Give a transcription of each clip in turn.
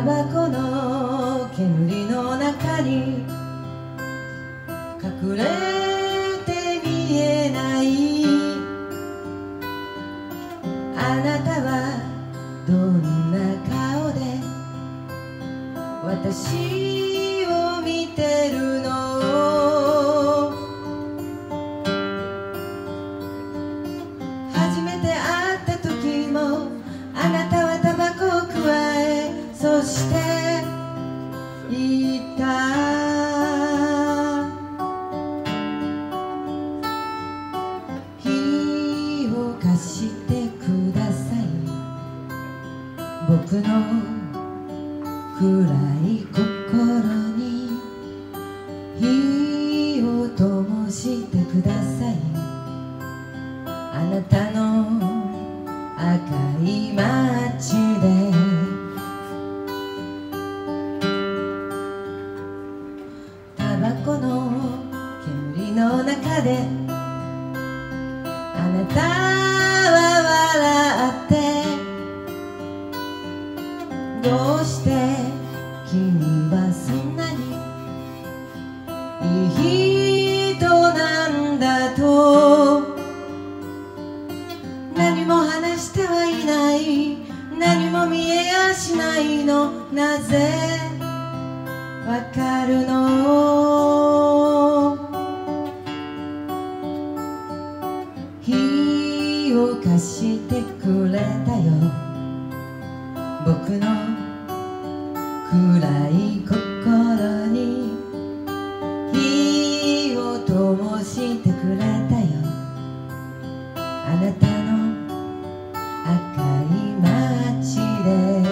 バコの煙の中に隠れて見えないあなたはどんな顔で私を見てるの？初めて会った時もあなたはタバコをくわえ、そして言った。火を貸してください、僕の暗い心に火を灯してください。あなたの赤い街でタバコの煙の中であなたは笑って、どうして君はそんなにいい人なんだと。何も話してはいない、何も見えやしないの、なぜわかるの？火を貸してくれたよ、僕の暗い心に火を灯してくれたよ。あなたの赤い街で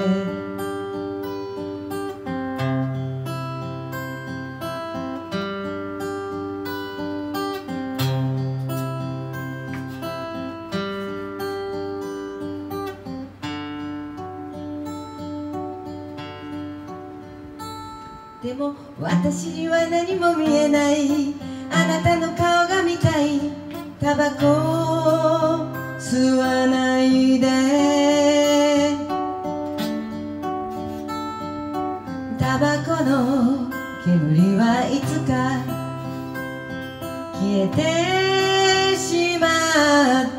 でも私には何も見えない、あなたの顔が見たい。タバコを吸わないで、タバコの煙はいつか消えてしまって、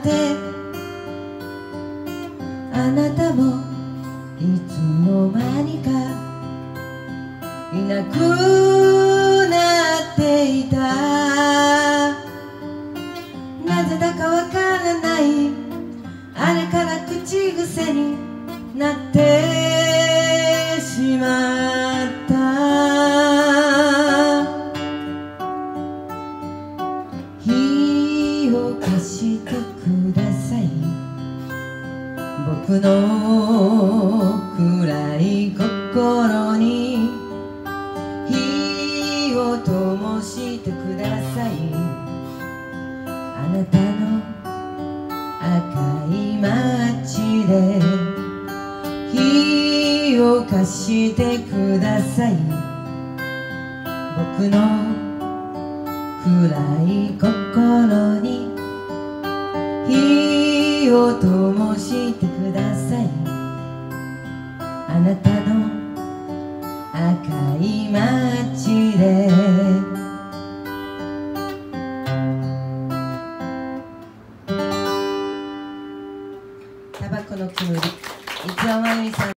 あなたもいつの間にかいなくなっていた。なぜだかわからない、あれから口癖になってしまった。火を貸してください、僕の暗い心に火を灯してください。あなたの赤い街で火を貸してください、僕の暗い心に火を灯してください。あなたの赤い街でタバコの煙、伊沢真由美さん。